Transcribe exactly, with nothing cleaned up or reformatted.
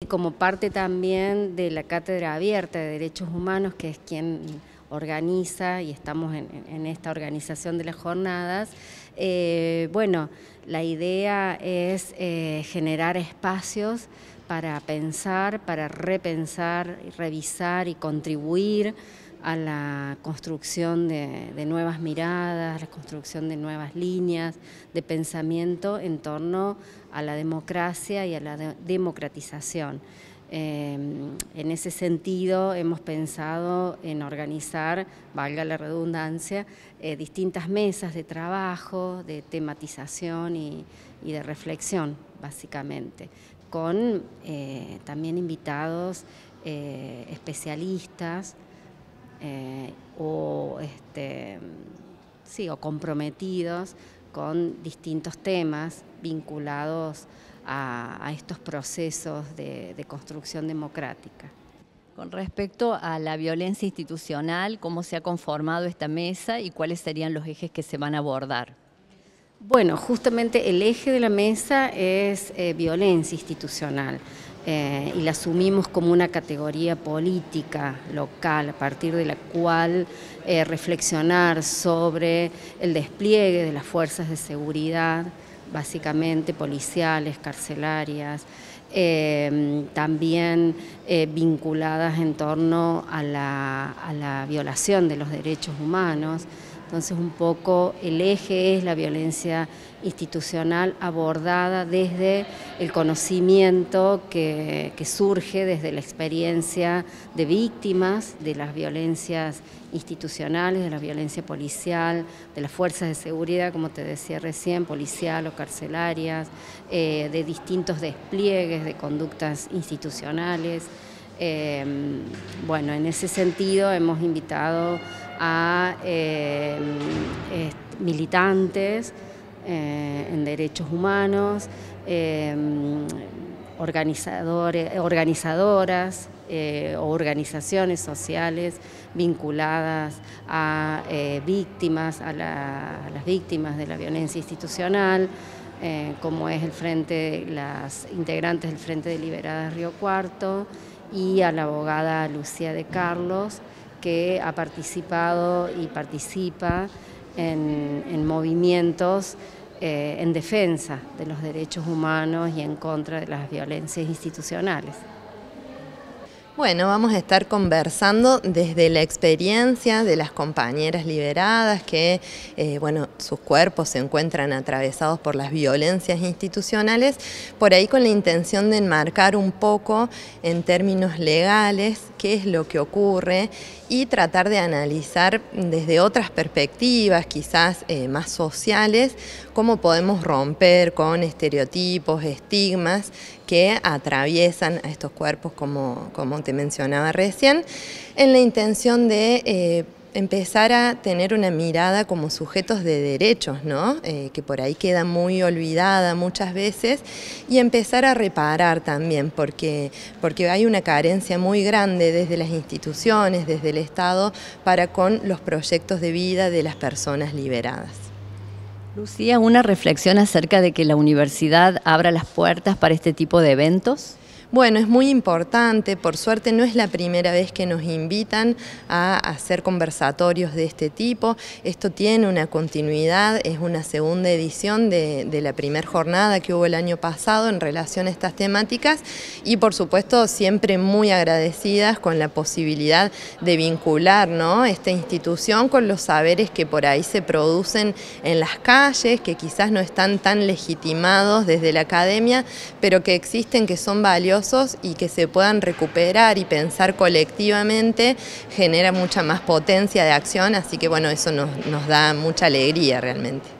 como parte también de la Cátedra Abierta de Derechos Humanos, que es quien organiza, y estamos en, en esta organización de las jornadas, eh, bueno, la idea es eh, generar espacios para pensar, para repensar, revisar y contribuir a la construcción de, de nuevas miradas, la construcción de nuevas líneas de pensamiento en torno a la democracia y a la de democratización. Eh, en ese sentido hemos pensado en organizar, valga la redundancia, eh, distintas mesas de trabajo, de tematización y, y de reflexión, básicamente, con eh, también invitados eh, especialistas, Eh, o, este, sí, o comprometidos con distintos temas vinculados a, a estos procesos de, de construcción democrática. Con respecto a la violencia institucional, ¿cómo se ha conformado esta mesa y cuáles serían los ejes que se van a abordar? Bueno, justamente el eje de la mesa es eh, violencia institucional. Eh, y la asumimos como una categoría política local, a partir de la cual eh, reflexionar sobre el despliegue de las fuerzas de seguridad, básicamente policiales, carcelarias, eh, también eh, vinculadas en torno a la, a la violación de los derechos humanos. Entonces, un poco el eje es la violencia institucional abordada desde el conocimiento que, que surge desde la experiencia de víctimas de las violencias institucionales, de la violencia policial, de las fuerzas de seguridad, como te decía recién, policial o carcelarias, eh, de distintos despliegues de conductas institucionales. Eh, bueno, en ese sentido hemos invitado a eh, eh, militantes eh, en derechos humanos, eh, organizadores, organizadoras eh, o organizaciones sociales vinculadas a eh, víctimas, a, la, a las víctimas de la violencia institucional, eh, como es el frente, las integrantes del Frente de Liberadas Río Cuarto, y a la abogada Lucía de Carlos, que ha participado y participa en, en movimientos eh, en defensa de los derechos humanos y en contra de las violencias institucionales. Bueno, vamos a estar conversando desde la experiencia de las compañeras liberadas que, eh, bueno, sus cuerpos se encuentran atravesados por las violencias institucionales, por ahí con la intención de enmarcar un poco en términos legales qué es lo que ocurre y tratar de analizar desde otras perspectivas, quizás eh, más sociales, cómo podemos romper con estereotipos, estigmas que atraviesan a estos cuerpos, como, como te mencionaba recién, en la intención de eh, empezar a tener una mirada como sujetos de derechos, ¿no? Eh, que por ahí queda muy olvidada muchas veces, y empezar a reparar también, porque, porque hay una carencia muy grande desde las instituciones, desde el Estado, para con los proyectos de vida de las personas liberadas. Lucía, ¿una reflexión acerca de que la universidad abra las puertas para este tipo de eventos? Bueno, es muy importante, por suerte no es la primera vez que nos invitan a hacer conversatorios de este tipo. Esto tiene una continuidad, es una segunda edición de, de la primera jornada que hubo el año pasado en relación a estas temáticas, y por supuesto siempre muy agradecidas con la posibilidad de vincular, ¿no?, esta institución con los saberes que por ahí se producen en las calles, que quizás no están tan legitimados desde la academia, pero que existen, que son valiosos y que se puedan recuperar y pensar colectivamente, genera mucha más potencia de acción, así que bueno, eso nos, nos da mucha alegría realmente.